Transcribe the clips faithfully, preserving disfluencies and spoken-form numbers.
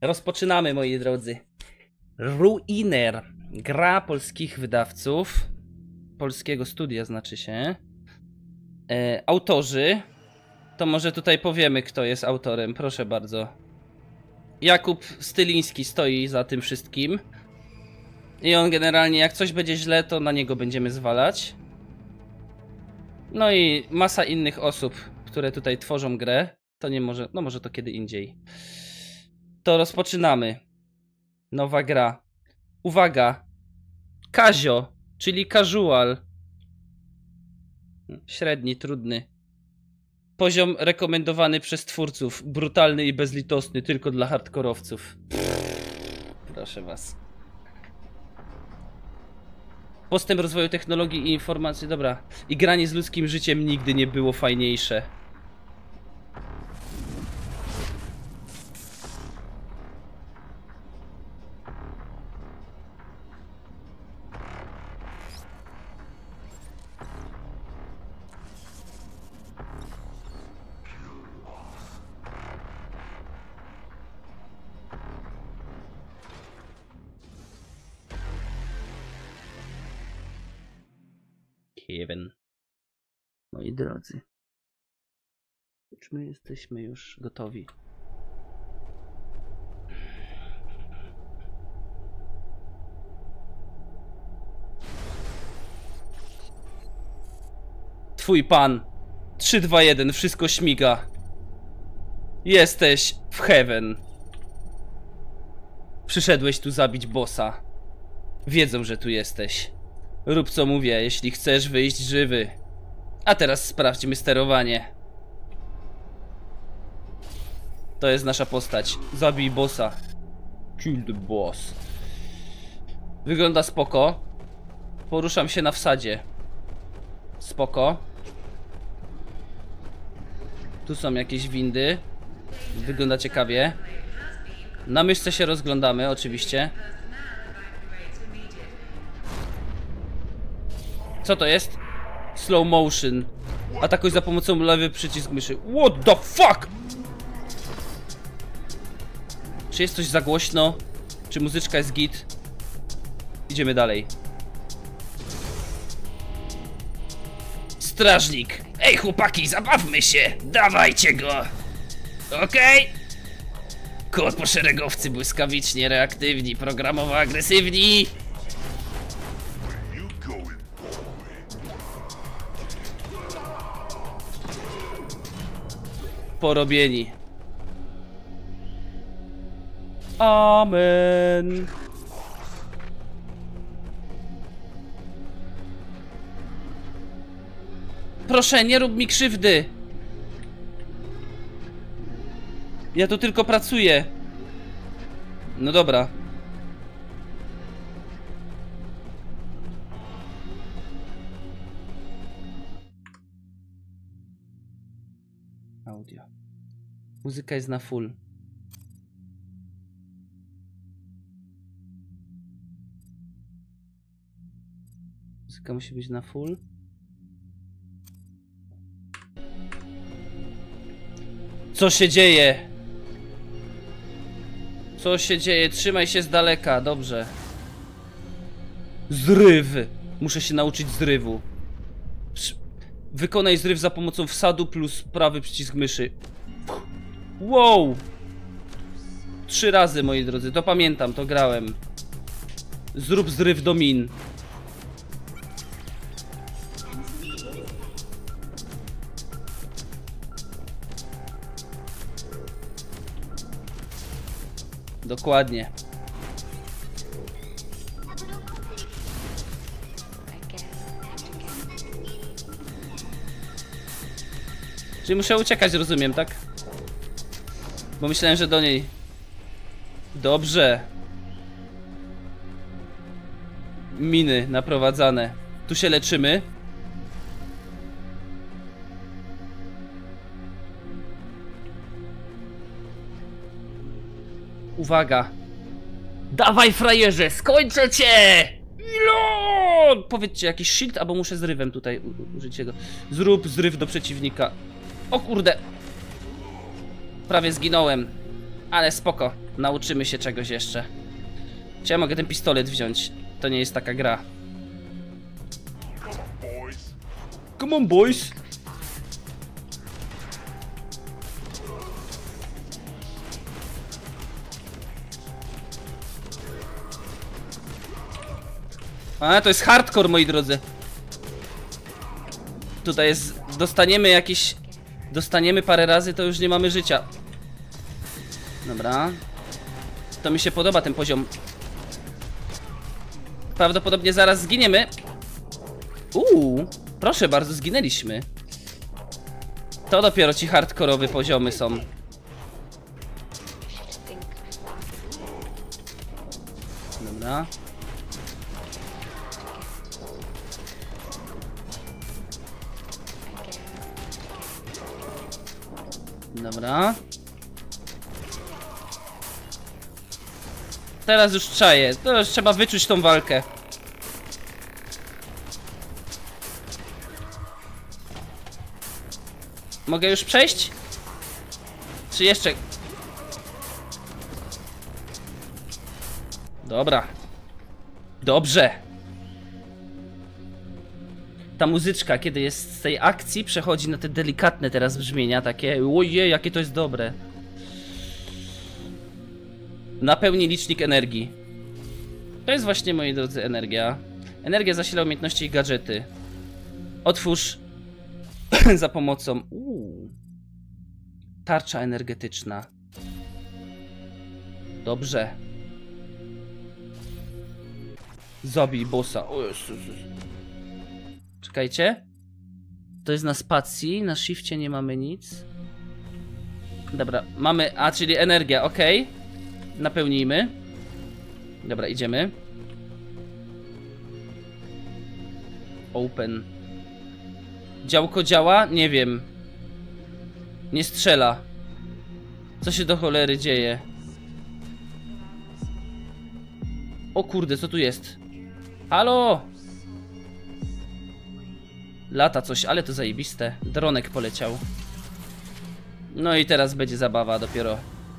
Rozpoczynamy, moi drodzy. Ruiner. Gra polskich wydawców. Polskiego studia znaczy się. E, autorzy. To może tutaj powiemy, kto jest autorem. Proszę bardzo. Jakub Styliński stoi za tym wszystkim. I on generalnie, jak coś będzie źle, to na niego będziemy zwalać. No i masa innych osób, które tutaj tworzą grę. To nie może, no może to kiedy indziej. To rozpoczynamy. Nowa gra. Uwaga. Kazio, czyli casual. Średni, trudny. Poziom rekomendowany przez twórców. Brutalny i bezlitosny, tylko dla hardkorowców. Proszę was. Postęp rozwoju technologii i informacji. Dobra. I granie z ludzkim życiem nigdy nie było fajniejsze. Kevin. Moi drodzy. Czy my jesteśmy już gotowi? Twój pan. trzy, dwa, jeden. Wszystko śmiga. Jesteś w Heaven. Przyszedłeś tu zabić bossa. Wiedzą, że tu jesteś. Rób co mówię, jeśli chcesz wyjść żywy. A teraz sprawdźmy sterowanie. To jest nasza postać. Zabij bossa. Kill the boss. Wygląda spoko. Poruszam się na wsadzie. Spoko. Tu są jakieś windy. Wygląda ciekawie. Na myszce się rozglądamy, oczywiście. Co to jest? Slow motion. Atakuj za pomocą lewy przycisk myszy. What the fuck? Czy jest coś za głośno? Czy muzyczka jest git? Idziemy dalej. Strażnik. Ej chłopaki, zabawmy się. Dawajcie go. Okej? Okay? Kod poszeregowcy błyskawicznie reaktywni, programowo agresywni. Porobieni. Amen. Proszę, nie rób mi krzywdy. Ja tu tylko pracuję. No dobra. Audio. Muzyka jest na full. Muzyka musi być na full. Co się dzieje? Co się dzieje? Trzymaj się z daleka, dobrze. Zryw! Muszę się nauczyć zrywu. Wykonaj zryw za pomocą wsadu plus prawy przycisk myszy. Wow! Trzy razy, moi drodzy, to pamiętam, to grałem. Zrób zryw do min. Dokładnie. Czyli muszę uciekać, rozumiem, tak? Bo myślałem, że do niej. Dobrze. Miny naprowadzane. Tu się leczymy. Uwaga. Dawaj, frajerze, skończę cię! No! Powiedzcie jakiś shield, albo muszę zrywem tutaj użyć jego. Zrób zryw do przeciwnika. O kurde. Prawie zginąłem. Ale spoko, nauczymy się czegoś jeszcze. Czy ja mogę ten pistolet wziąć? To nie jest taka gra. Come on, boys! A, to jest hardcore, moi drodzy. Tutaj jest... Dostaniemy jakieś... Dostaniemy parę razy, to już nie mamy życia. Dobra. To mi się podoba ten poziom. Prawdopodobnie zaraz zginiemy. Uuu, proszę bardzo, zginęliśmy. To dopiero ci hardkorowe poziomy są. Dobra. Dobra. Teraz już czaję. To już trzeba wyczuć tą walkę. Mogę już przejść? Czy jeszcze? Dobra. Dobrze. Ta muzyczka, kiedy jest z tej akcji, przechodzi na te delikatne teraz brzmienia, takie ojej, jakie to jest dobre. Napełni licznik energii. To jest właśnie, moi drodzy, energia. Energia zasila umiejętności i gadżety. Otwórz za pomocą... Uuu. Tarcza energetyczna. Dobrze. Zabij bossa. O Jezus. Czekajcie. To jest na spacji, na shifcie nie mamy nic. Dobra, mamy... A, czyli energia, ok. Napełnijmy. Dobra, idziemy. Open. Działko działa? Nie wiem. Nie strzela. Co się do cholery dzieje? O kurde, co tu jest? Halo! Lata coś, ale to zajebiste. Dronek poleciał. No i teraz będzie zabawa dopiero.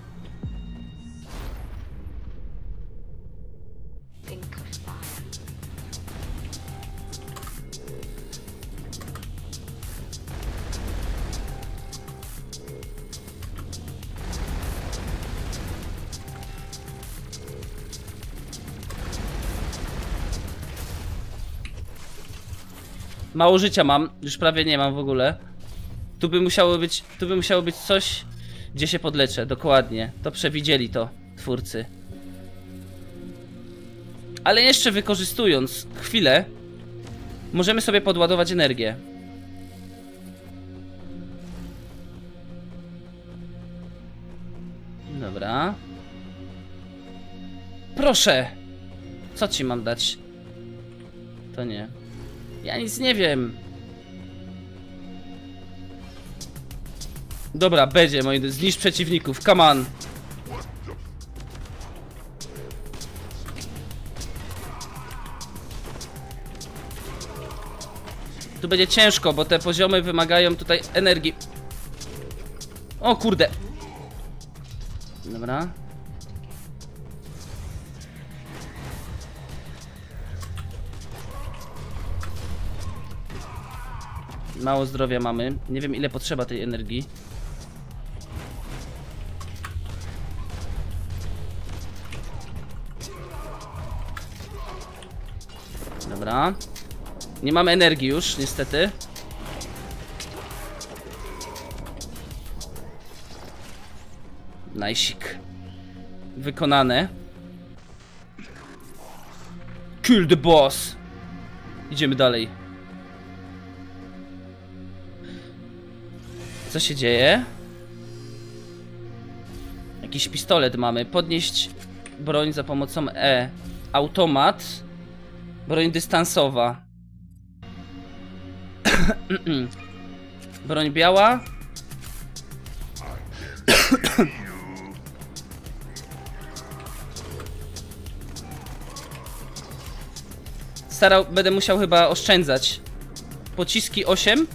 Mało życia mam, już prawie nie mam w ogóle. Tu by musiało być, tu by musiało być coś, gdzie się podleczę, dokładnie. To przewidzieli to twórcy. Ale jeszcze wykorzystując chwilę, możemy sobie podładować energię. Dobra. Proszę! Co ci mam dać? To nie. Ja nic nie wiem. Dobra, będzie, moi drodzy. Zniszcz przeciwników, come on. Tu będzie ciężko, bo te poziomy wymagają tutaj energii. O kurde. Dobra. Mało zdrowia mamy. Nie wiem, ile potrzeba tej energii. Dobra. Nie mamy energii już, niestety. Najsik. Wykonane. Kill the boss. Idziemy dalej. Co się dzieje? Jakiś pistolet mamy. Podnieść broń za pomocą E. Automat. Broń dystansowa. Broń biała. Starał, będę musiał chyba oszczędzać. Pociski osiem.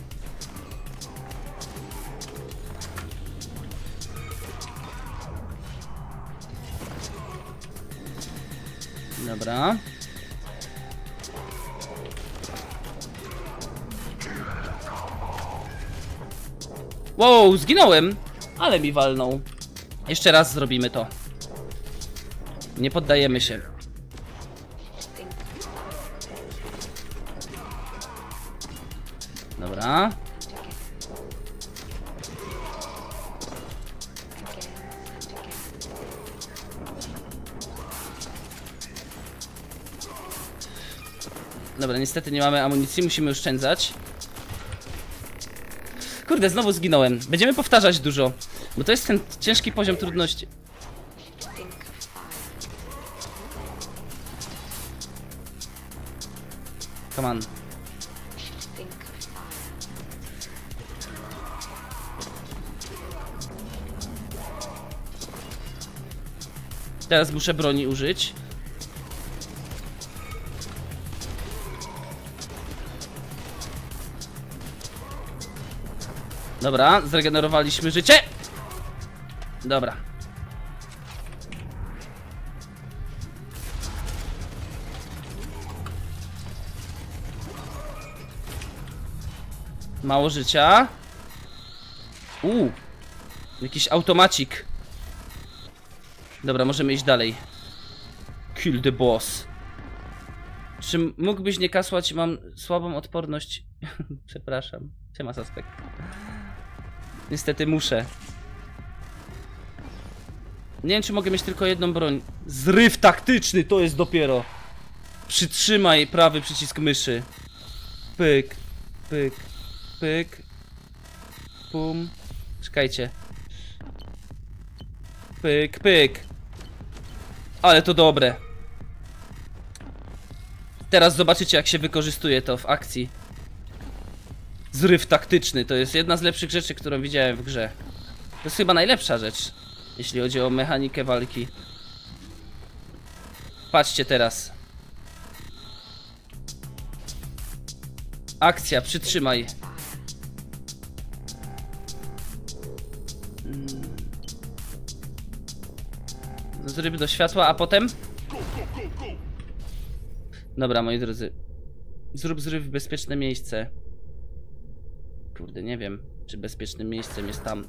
Dobra. Wow, zginąłem! Ale mi walnął. Jeszcze raz zrobimy to. Nie poddajemy się. Dobra. Dobra, niestety nie mamy amunicji, musimy oszczędzać. Kurde, znowu zginąłem. Będziemy powtarzać dużo, bo to jest ten ciężki poziom trudności. Come on. Teraz muszę broni użyć. Dobra, zregenerowaliśmy życie. Dobra. Mało życia. Uuu. Jakiś automacik. Dobra, możemy iść dalej. Kill the boss. Czy mógłbyś nie kasłać? Mam słabą odporność. Przepraszam. Siema, suspekt. Niestety muszę. Nie wiem, czy mogę mieć tylko jedną broń. Zryw taktyczny to jest dopiero. Przytrzymaj prawy przycisk myszy. Pyk, pyk, pyk. Pum. Czekajcie. Pyk, pyk. Ale to dobre. Teraz zobaczycie, jak się wykorzystuje to w akcji. Zryw taktyczny to jest jedna z lepszych rzeczy, którą widziałem w grze. To jest chyba najlepsza rzecz, jeśli chodzi o mechanikę walki. Patrzcie teraz. Akcja, przytrzymaj. Zryw do światła, a potem? Dobra, moi drodzy. Zrób zryw w bezpieczne miejsce. Kurde, nie wiem, czy bezpiecznym miejscem jest tam.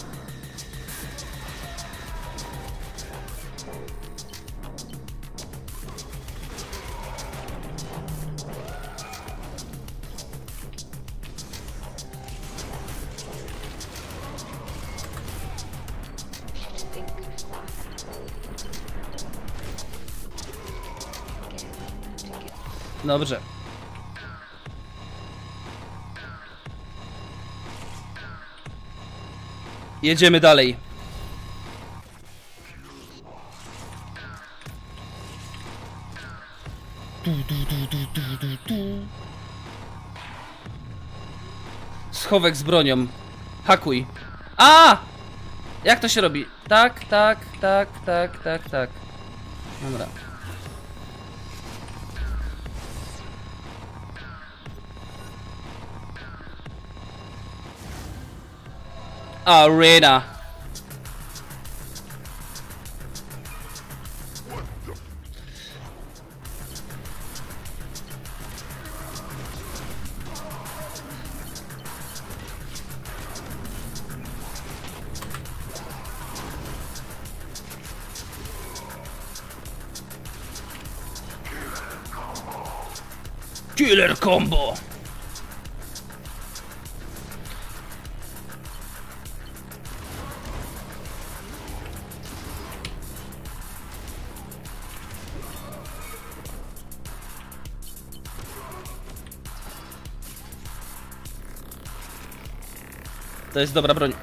Dobrze. Jedziemy dalej. Tu, tu, tu, tu, tu, tu, tu. Schowek z bronią. Hakuj. A! Jak to się robi? Tak, tak, tak, tak, tak, tak. Dobra. Arena. Killer combo. To jest dobra broń.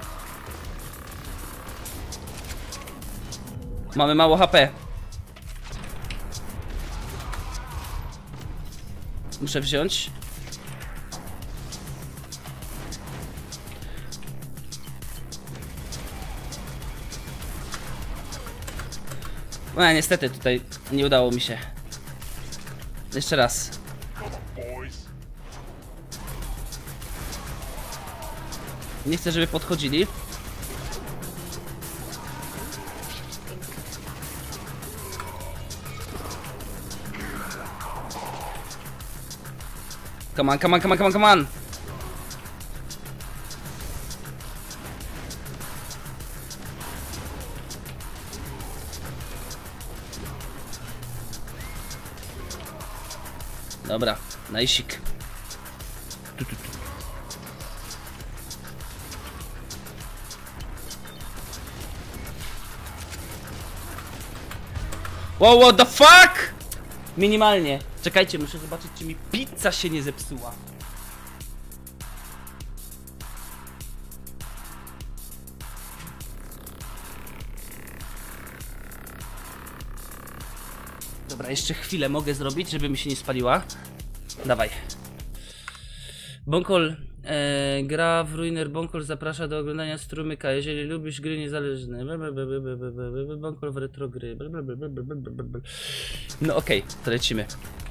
Mamy mało H P. Muszę wziąć. No niestety tutaj nie udało mi się. Jeszcze raz. Nie chcę, żeby podchodzili. Come on, come on, come on, come on, come on. Dobra, najsik. Tu, tu, tu. Wow, what the fuck? Minimalnie. Czekajcie, muszę zobaczyć, czy mi pizza się nie zepsuła. Dobra, jeszcze chwilę mogę zrobić, żeby mi się nie spaliła. Dawaj. Bonkol e, gra w Ruiner. Bonkol zaprasza do oglądania strumyka. Jeżeli lubisz gry niezależne. Bonkol w retro gry. No okej, okay, to lecimy.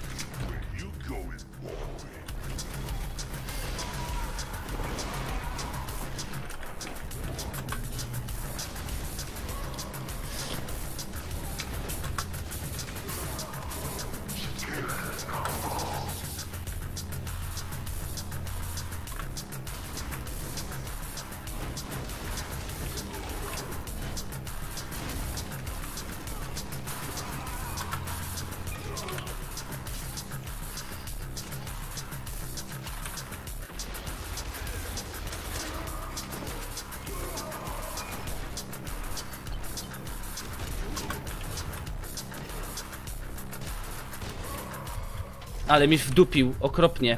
Ale mi wdupił okropnie.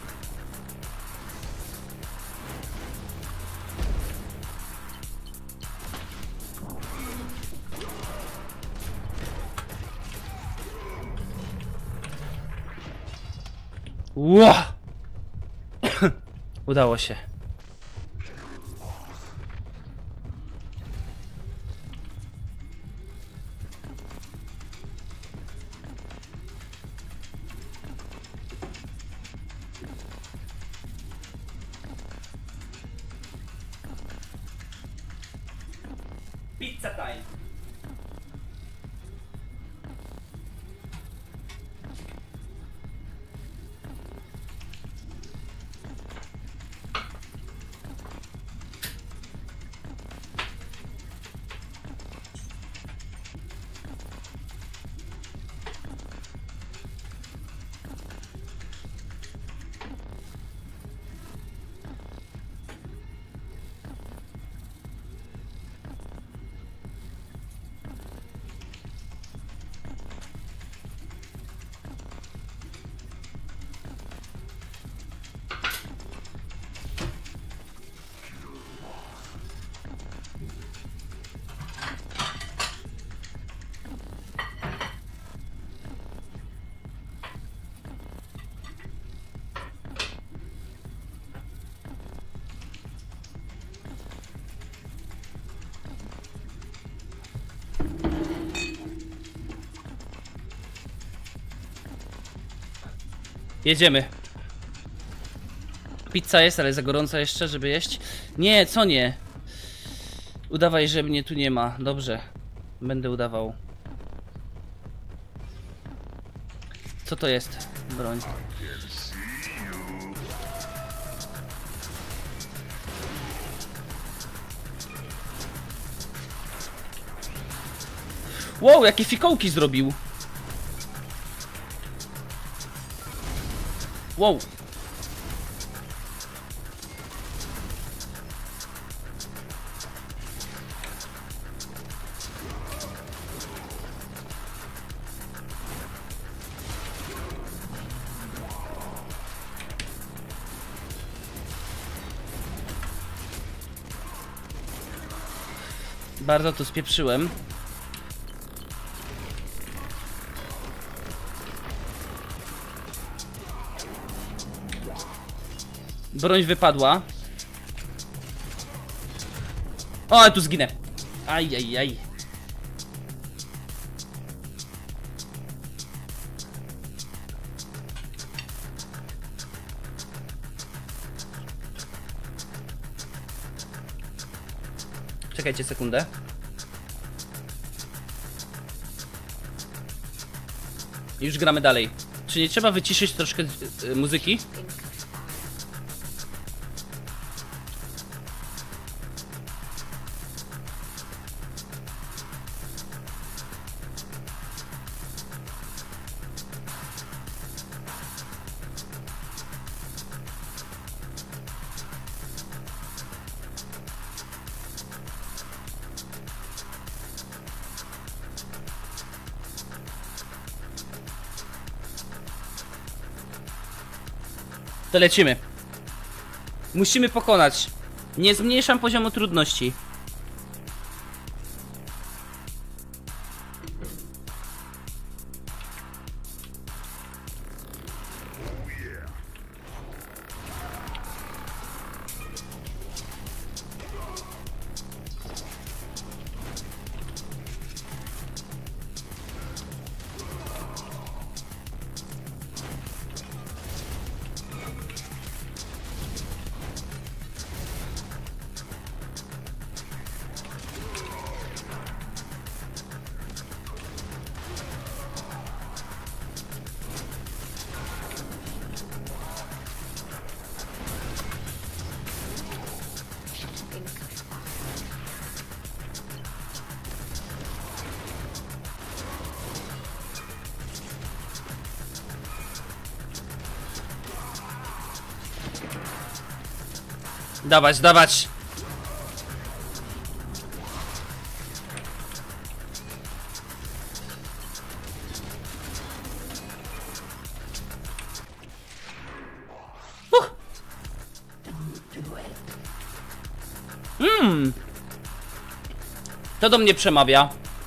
Ła! Udało się. Pizza time. Jedziemy. Pizza jest, ale za gorąca jeszcze, żeby jeść. Nie, co nie? Udawaj, że mnie tu nie ma. Dobrze. Będę udawał. Co to jest? Broń. Wow, jakie fikołki zrobił. Wow. Bardzo to spieprzyłem. Broń wypadła. O, ale tu zginę. Aj, aj, aj. Czekajcie sekundę. Już gramy dalej. Czy nie trzeba wyciszyć troszkę y, muzyki? To lecimy. Musimy pokonać. Nie zmniejszam poziomu trudności. Dawać, dawać! Uh. Mm. To do mnie przemawia.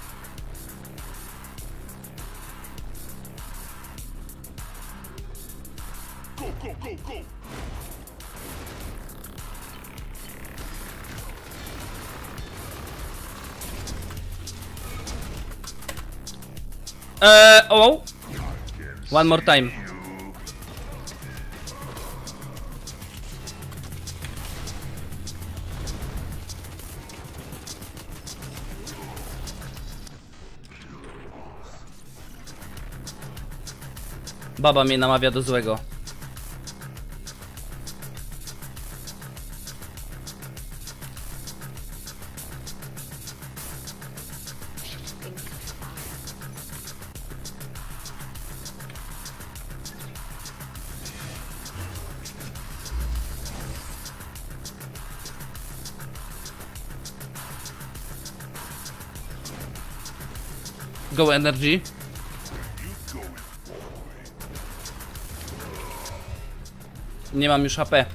Eee, oh. One more time. Baba mnie namawia do złego. Go energy. Nie mam już H P.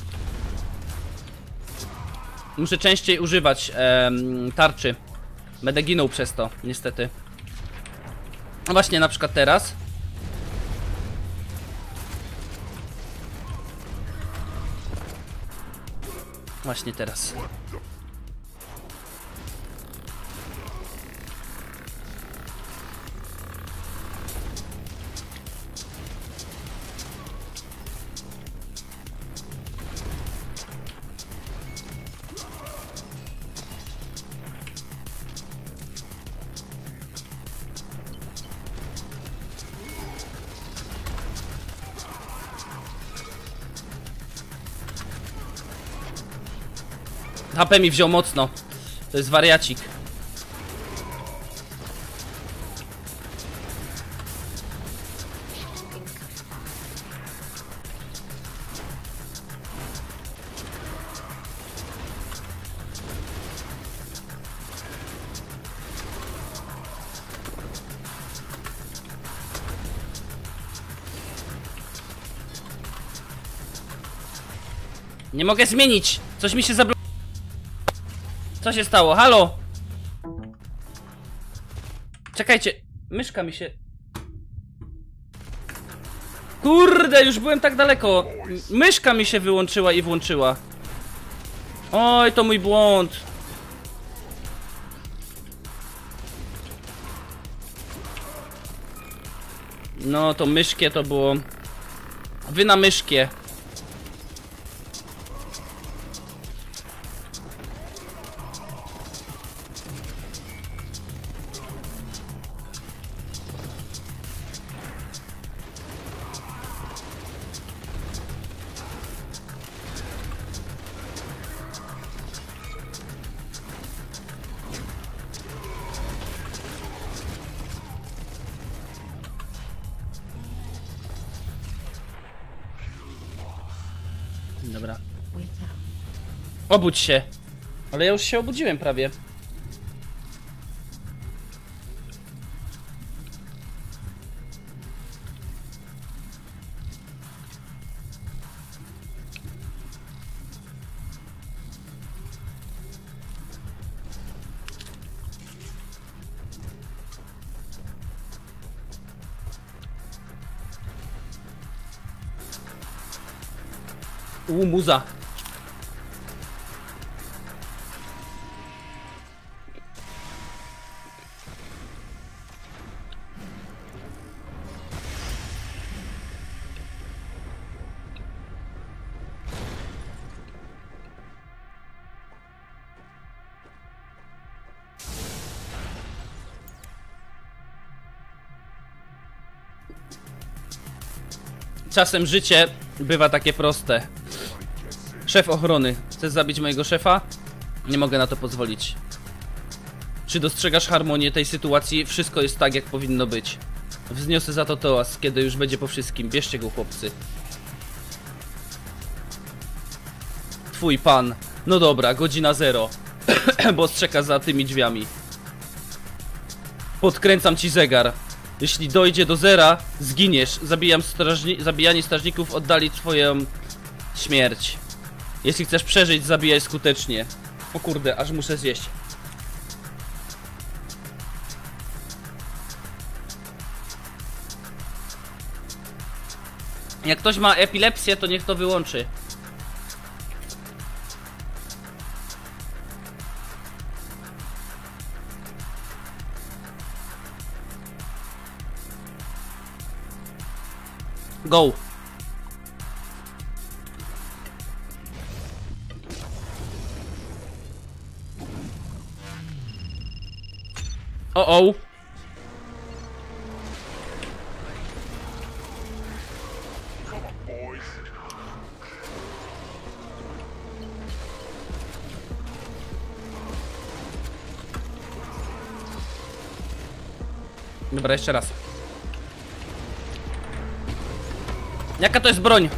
Muszę częściej używać em, tarczy. Będę ginął przez to, niestety. No właśnie, na przykład teraz. Właśnie teraz. H P mi wziął mocno. To jest wariacik. Nie mogę zmienić. Coś mi się zablokowało. Co się stało? Halo? Czekajcie. Myszka mi się... Kurde, już byłem tak daleko. Myszka mi się wyłączyła i włączyła. Oj, to mój błąd. No, to myszkie to było... Wy na myszkie. Dobra. Obudź się. Ale ja już się obudziłem prawie. U, muza. Czasem życie bywa takie proste. Szef ochrony. Chcesz zabić mojego szefa? Nie mogę na to pozwolić. Czy dostrzegasz harmonię tej sytuacji? Wszystko jest tak, jak powinno być. Wzniosę za to toast, kiedy już będzie po wszystkim. Bierzcie go, chłopcy. Twój pan. No dobra, godzina zero. Boss czeka za tymi drzwiami. Podkręcam ci zegar. Jeśli dojdzie do zera, zginiesz. Zabijam strażni zabijanie strażników oddali twoją śmierć. Jeśli chcesz przeżyć, zabijaj skutecznie. O kurde, aż muszę zjeść. Jak ktoś ma epilepsję, to niech to wyłączy. Go. O o. Dobra, jeszcze raz. Jaka to jest broń?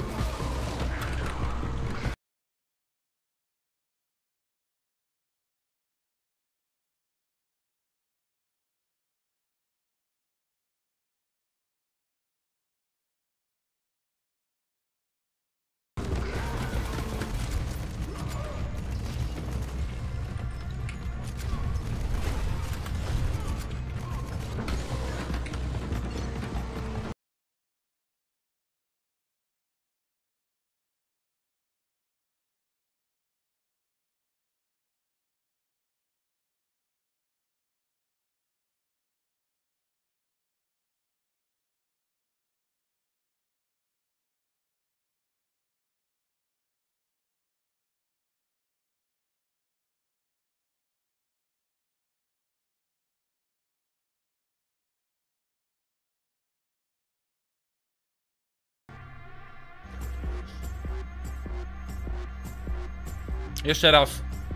Jeszcze raz.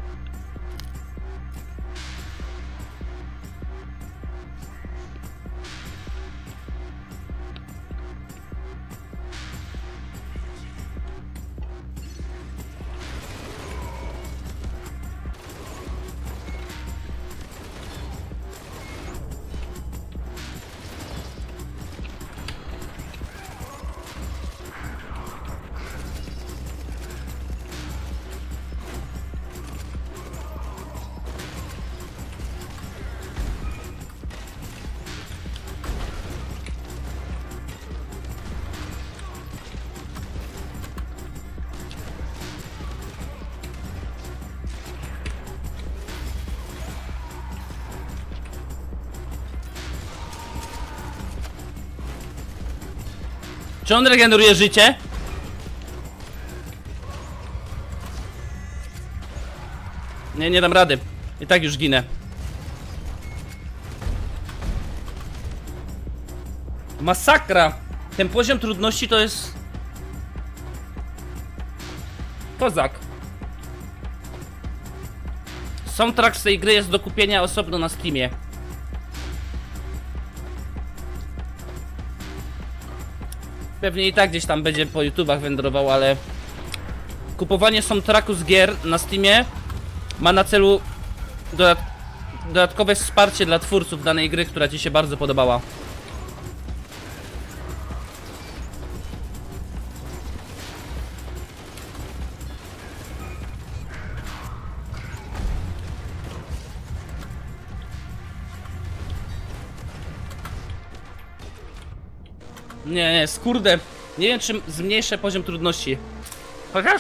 Czy on regeneruje życie? Nie, nie dam rady. I tak już ginę. Masakra! Ten poziom trudności to jest... kozak. Soundtrack z tej gry jest do kupienia osobno na Steamie. Pewnie i tak gdzieś tam będzie po YouTubach wędrował, ale kupowanie soundtracku z gier na Steamie ma na celu dodat dodatkowe wsparcie dla twórców danej gry, która ci się bardzo podobała. Nie, nie, skurde. Nie wiem, czy zmniejszę poziom trudności. Chociaż?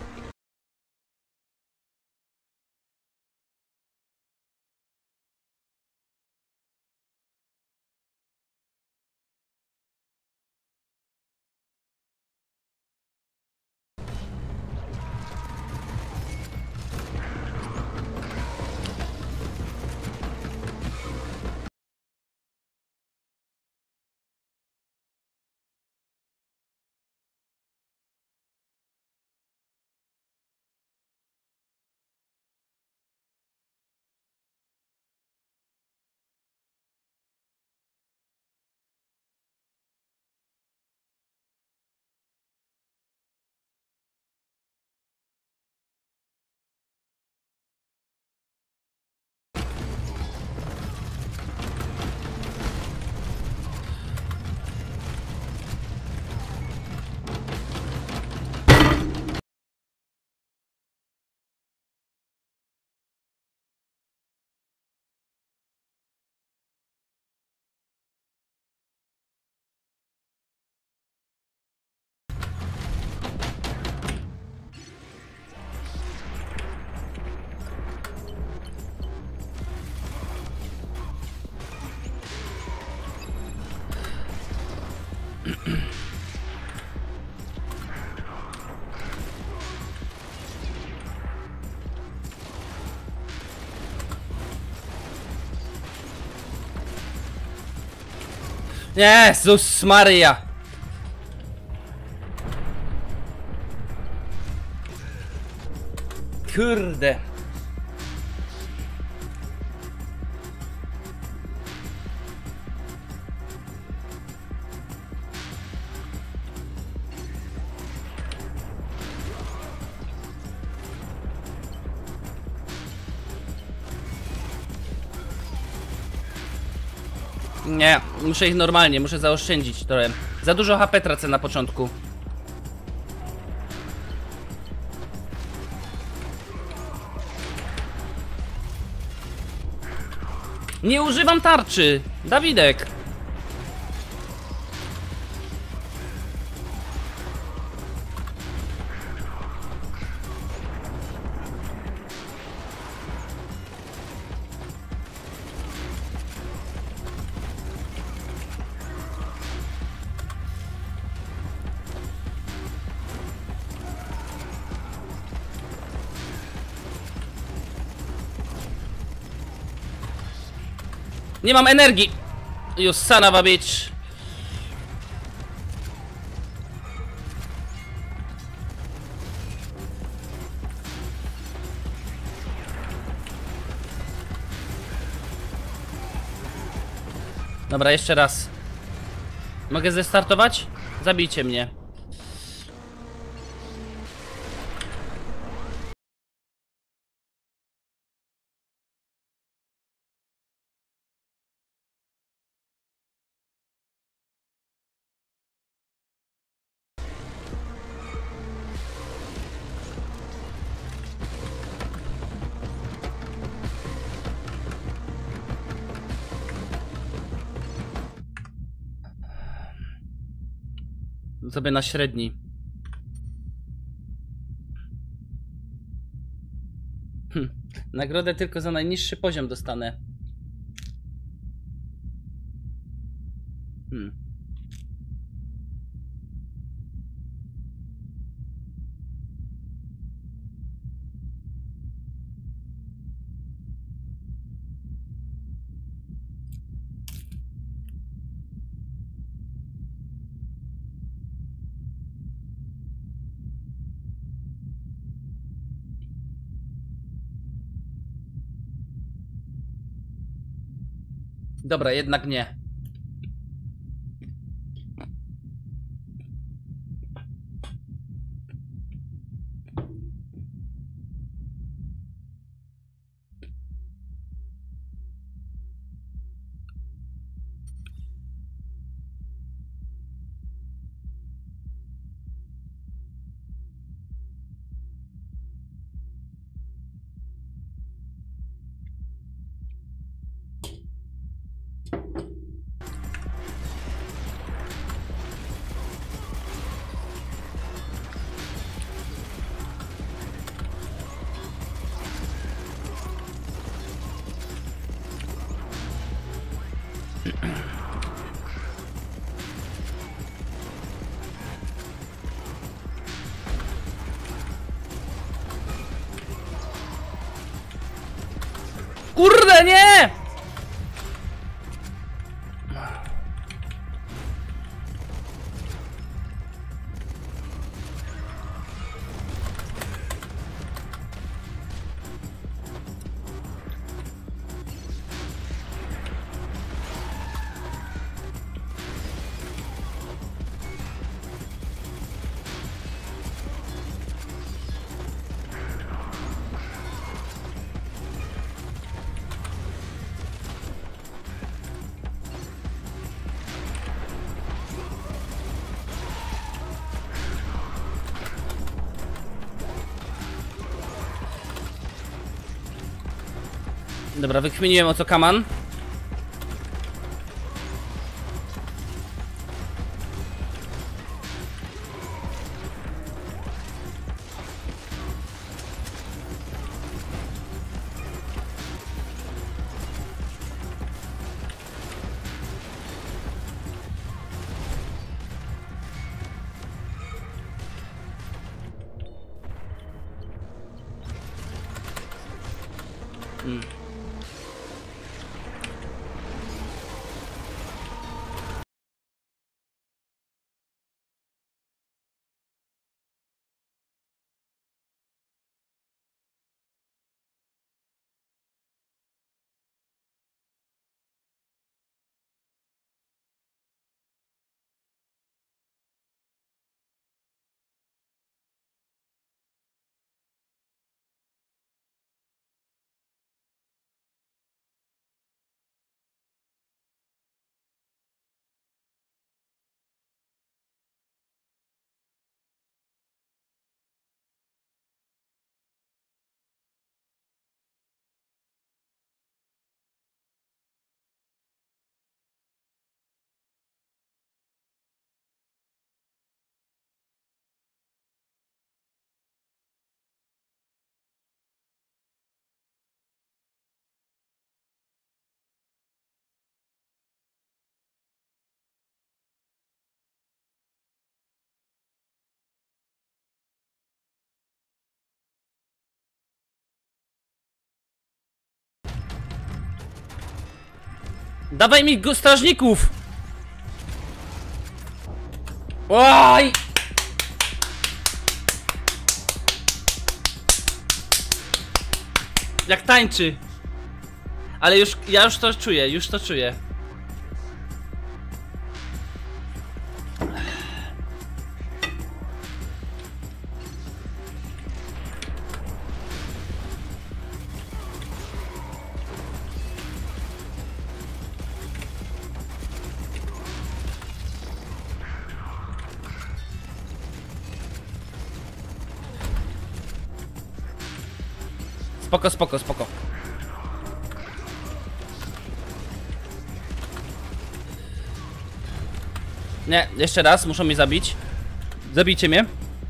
Jezus Maria! Kurde. Nie, muszę ich normalnie, muszę zaoszczędzić trochę. Za dużo H P tracę na początku. Nie używam tarczy! Dawidek! Nie mam energii! You son of a bitch! Dobra, jeszcze raz. Mogę zestartować? Zabijcie mnie. Sobie na średni. Hm. Nagrodę tylko za najniższy poziom dostanę. Hmm. Dobra, jednak nie. Kurde, nie! Dobra, wykminiłem o co kaman. Hmm. Dawaj mi go strażników! Oj! Jak tańczy. Ale już, ja już to czuję, już to czuję. Spoko, spoko, spoko. Nie, jeszcze raz, muszą mnie zabić. Zabijcie mnie.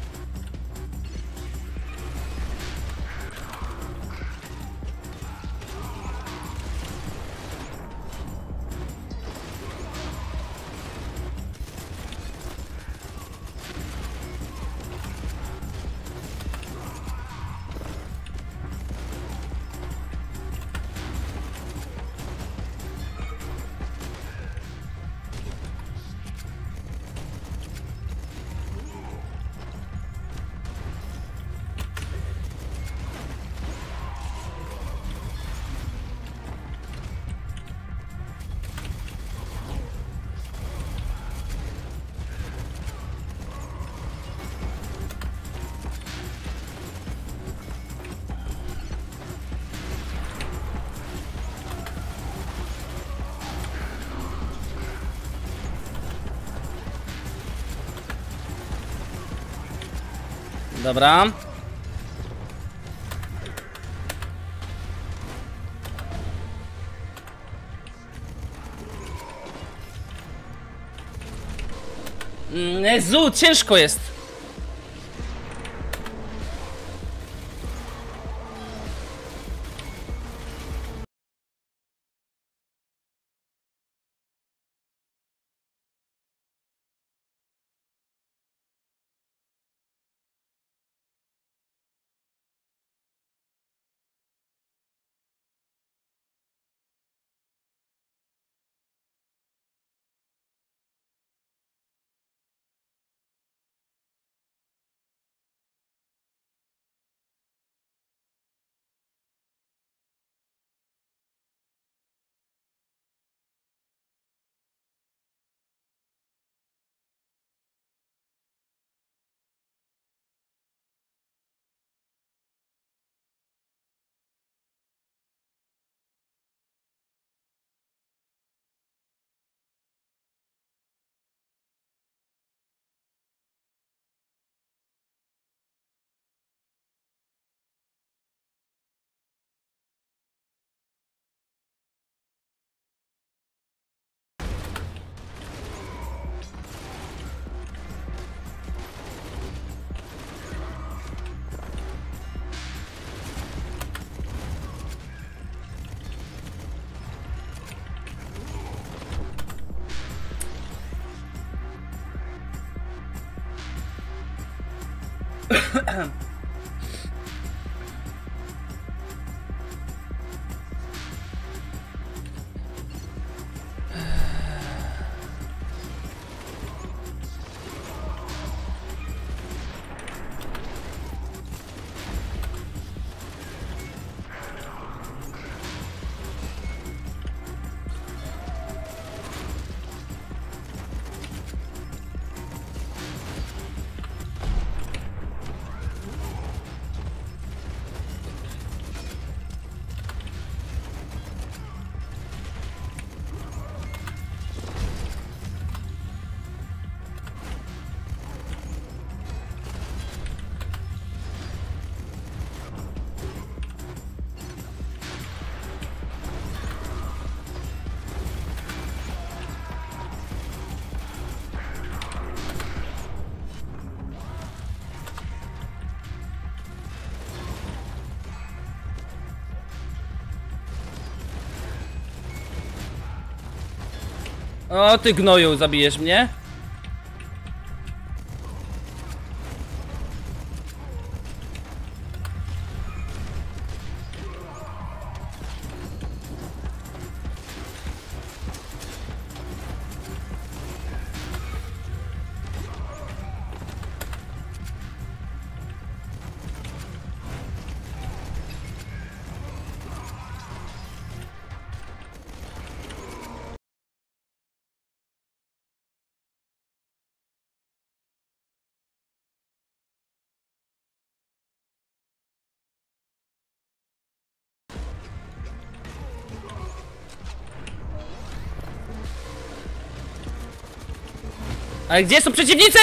Dobra. Jezu, ciężko jest. O, ty gnoju, zabijesz mnie? Ale gdzie są przeciwnicy?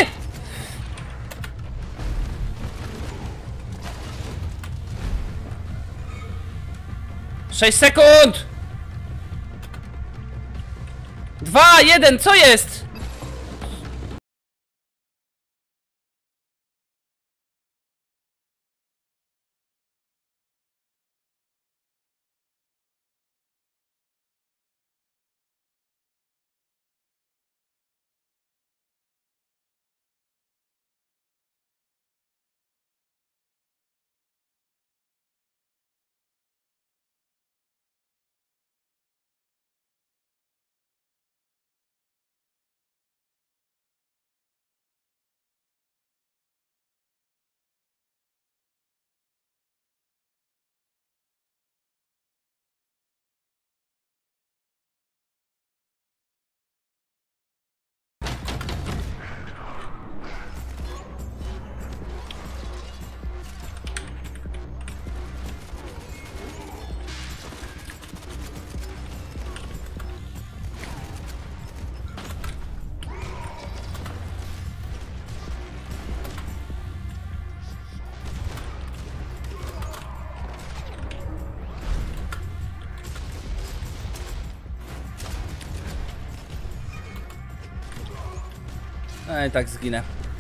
Sześć sekund! Dwa, jeden, co jest? No i tak zginę.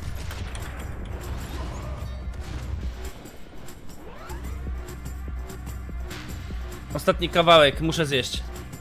Ostatni kawałek, muszę zjeść.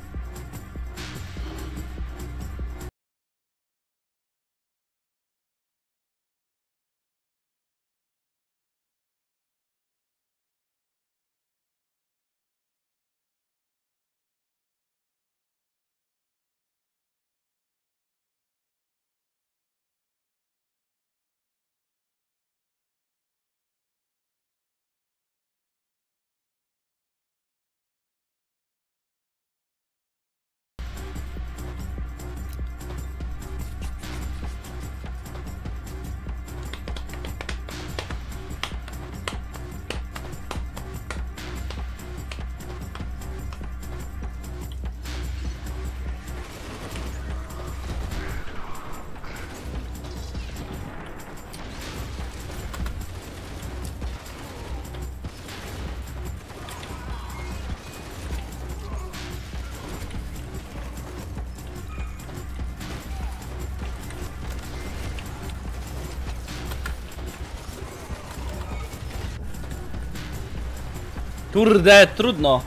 Kurde, trudno.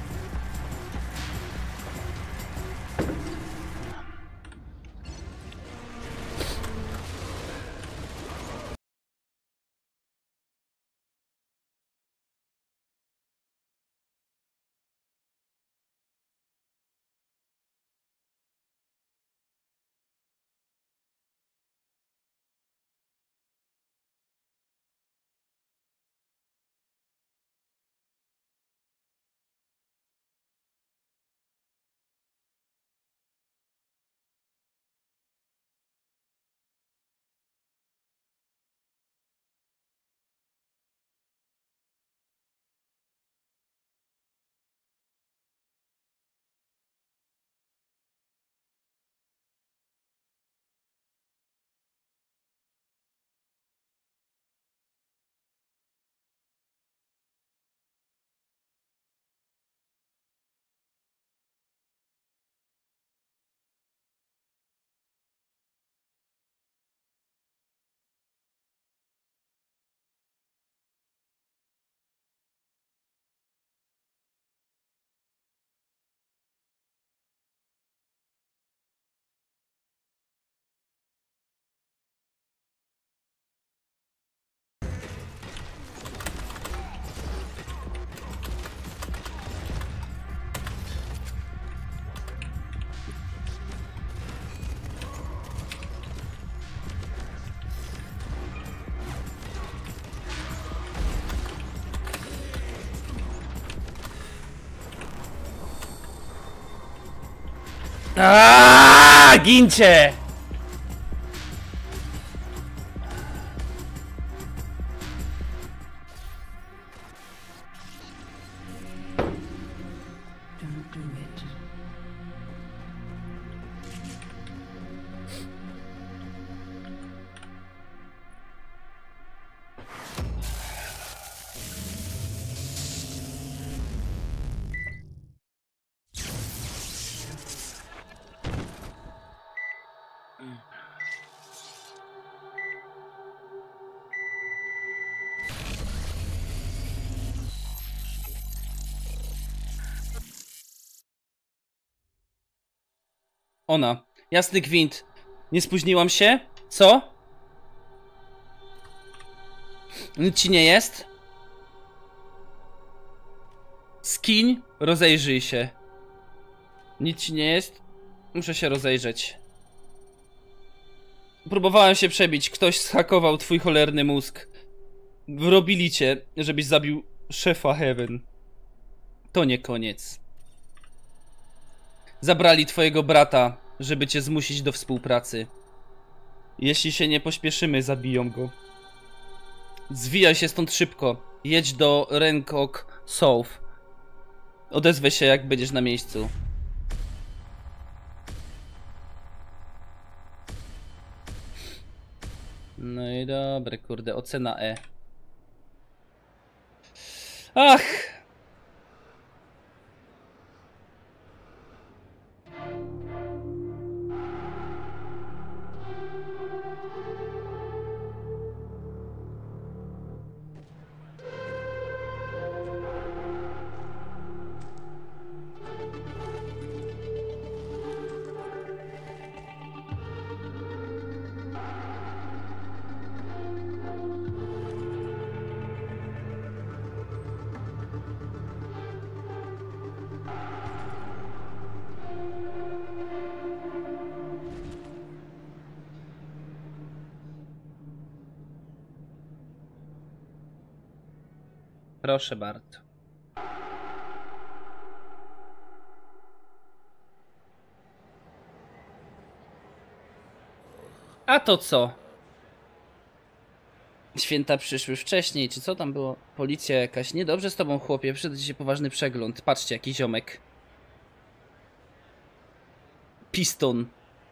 Aaaa, gincie! Ona. Jasny gwint. Nie spóźniłam się? Co? Nic ci nie jest? Skiń, rozejrzyj się. Nic ci nie jest? Muszę się rozejrzeć. Próbowałem się przebić. Ktoś zhakował twój cholerny mózg. Wrobili cię, żebyś zabił szefa Heaven. To nie koniec. Zabrali twojego brata, żeby cię zmusić do współpracy. Jeśli się nie pośpieszymy, zabiją go. Zwijaj się stąd szybko. Jedź do Rancok South. Odezwę się, jak będziesz na miejscu. No i dobre, kurde, ocena E. Ach! Proszę bardzo. A to co? Święta przyszły wcześniej, czy co tam było? Policja jakaś. Niedobrze z tobą, chłopie. Przyda ci się poważny przegląd. Patrzcie, jaki ziomek. Piston.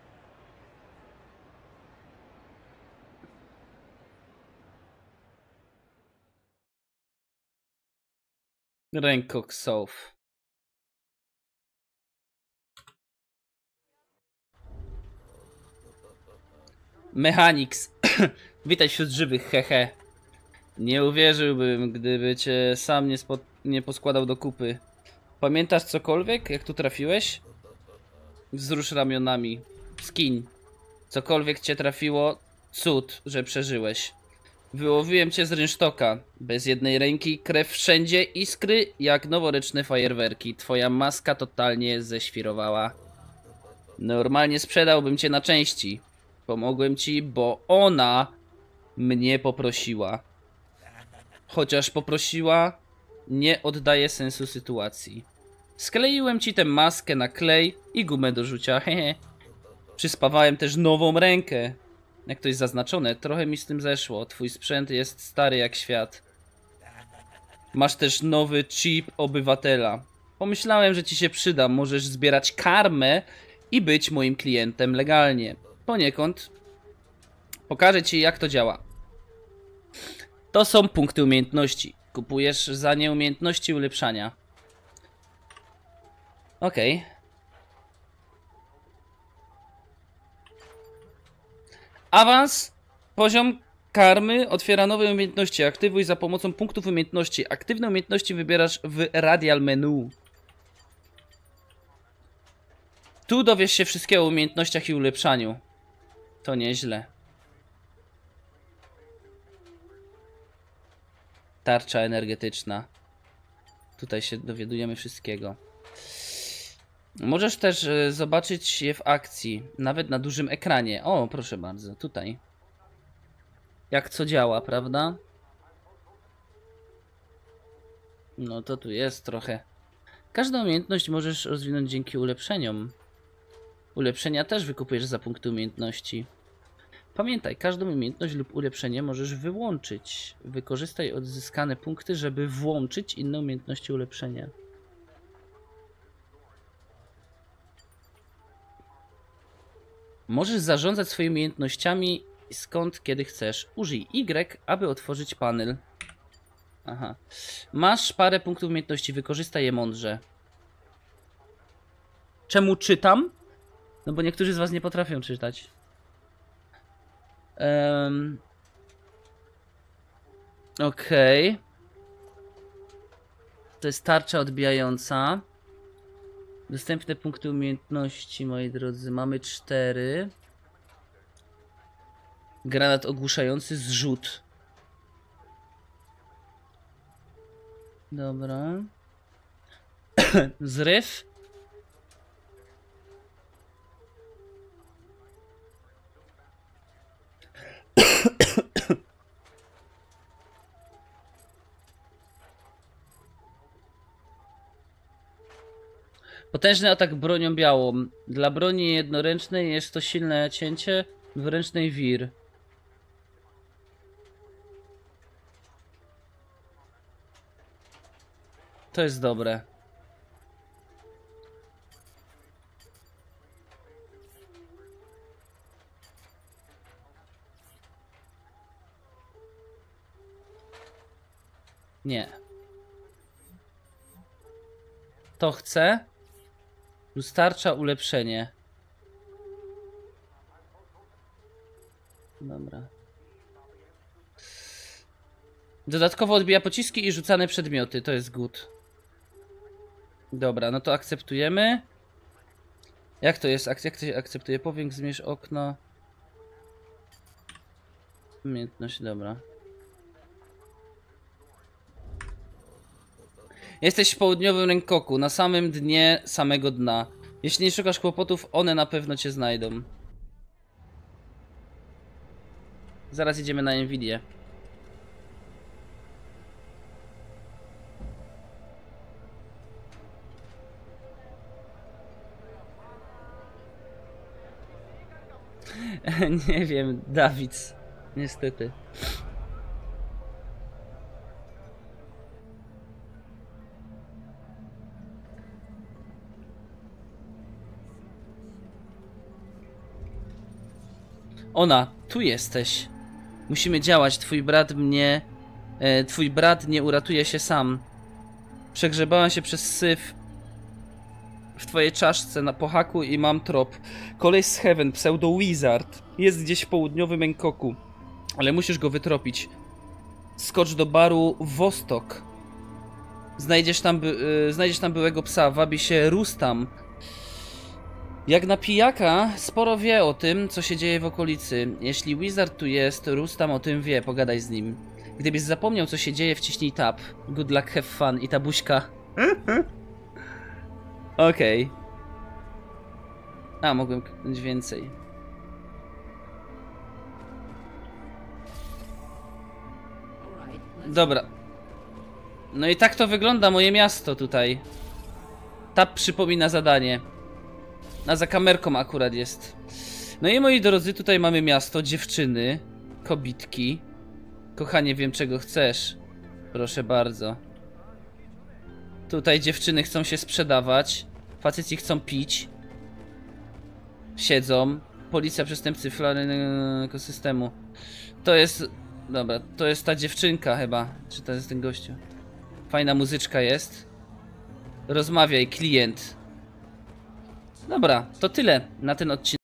Rancok South. Mechanics. Witaj wśród żywych, hehe. Nie uwierzyłbym, gdyby cię sam nie, nie poskładał do kupy. Pamiętasz cokolwiek, jak tu trafiłeś? Wzrusz ramionami. Skiń. Cokolwiek cię trafiło, cud, że przeżyłeś. Wyłowiłem cię z rynsztoka. Bez jednej ręki, krew wszędzie, iskry jak noworoczne fajerwerki. Twoja maska totalnie ześwirowała. Normalnie sprzedałbym cię na części. Pomogłem ci, bo ona mnie poprosiła. Chociaż poprosiła, nie oddaje sensu sytuacji. Skleiłem ci tę maskę na klej i gumę do rzucia, hehe. Przyspawałem też nową rękę. Jak to jest zaznaczone, trochę mi z tym zeszło. Twój sprzęt jest stary jak świat. Masz też nowy chip obywatela. Pomyślałem, że ci się przyda. Możesz zbierać karmę i być moim klientem legalnie. Poniekąd pokażę ci, jak to działa. To są punkty umiejętności. Kupujesz za nie umiejętności ulepszania. Okej. Okay. Awans. Poziom karmy otwiera nowe umiejętności. Aktywuj za pomocą punktów umiejętności. Aktywne umiejętności wybierasz w radial menu. Tu dowiesz się wszystkiego o umiejętnościach i ulepszaniu. To nieźle. Tarcza energetyczna. Tutaj się dowiadujemy wszystkiego. Możesz też zobaczyć je w akcji. Nawet na dużym ekranie. O, proszę bardzo, tutaj. Jak co działa, prawda? No to tu jest trochę. Każdą umiejętność możesz rozwinąć dzięki ulepszeniom. Ulepszenia też wykupujesz za punkty umiejętności. Pamiętaj, każdą umiejętność lub ulepszenie możesz wyłączyć. Wykorzystaj odzyskane punkty, żeby włączyć inne umiejętności ulepszenia. Możesz zarządzać swoimi umiejętnościami skąd, kiedy chcesz. Użyj Y, aby otworzyć panel. Aha. Masz parę punktów umiejętności, wykorzystaj je mądrze. Czemu czytam? No bo niektórzy z was nie potrafią czytać. Um. Okej. Okay. To jest tarcza odbijająca. Dostępne punkty umiejętności, moi drodzy. Mamy cztery. Granat ogłuszający, zrzut. Dobra. Zryw. Potężny atak bronią białą. Dla broni jednoręcznej jest to silne cięcie, dwuręcznej wir. To jest dobre. Nie. To chcę. Wystarcza ulepszenie. Dobra. Dodatkowo odbija pociski i rzucane przedmioty. To jest good. Dobra, no to akceptujemy. Jak to jest? Jak to się akceptuje? Powięk, zmierz okno. Umiejętność, dobra. Jesteś w południowym Rękoku, na samym dnie samego dna. Jeśli nie szukasz kłopotów, one na pewno cię znajdą. Zaraz idziemy na Nvidię. Nie wiem, Dawid. Niestety. Ona, tu jesteś. Musimy działać, twój brat mnie... E, twój brat nie uratuje się sam. Przegrzebałem się przez syf w twojej czaszce na pohaku i mam trop. Koleś z Heaven, pseudo Wizard, jest gdzieś w południowym Enkoku, ale musisz go wytropić. Skocz do baru Wostok. Znajdziesz tam, by, e, znajdziesz tam byłego psa, wabi się Rustam. Jak na pijaka, sporo wie o tym, co się dzieje w okolicy. Jeśli Wizard tu jest, Rustam o tym wie, pogadaj z nim. Gdybyś zapomniał, co się dzieje, wciśnij tab. Good luck, have fun. I ta buźka. Okej. Okay. A, mogłem kliknąć więcej. Dobra. No i tak to wygląda moje miasto tutaj. Tab przypomina zadanie. A za kamerką akurat jest. No i moi drodzy, tutaj mamy miasto, dziewczyny, kobitki. Kochanie, wiem czego chcesz. Proszę bardzo. Tutaj dziewczyny chcą się sprzedawać. Faceci chcą pić. Siedzą. Policja, przestępcy, flary ekosystemu. To jest... Dobra, to jest ta dziewczynka chyba. Czy to jest ten gościu? Fajna muzyczka jest. Rozmawiaj, klient. Dobra, to tyle na ten odcinek.